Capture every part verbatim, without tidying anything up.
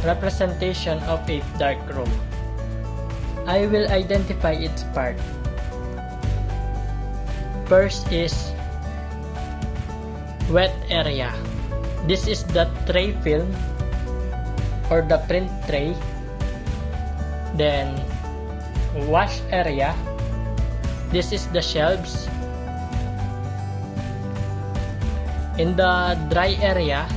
representation of a dark room. I will identify its part. First is wet area. This is the tray film or the print tray. Then wash area. This is the shelves. In the dry area,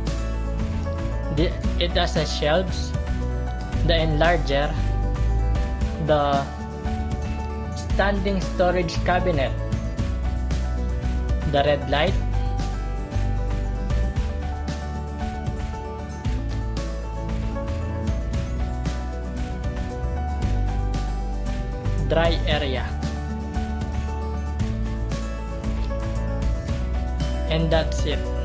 it has a shelves, the enlarger, the standing storage cabinet, the red light, dry area, and that's it.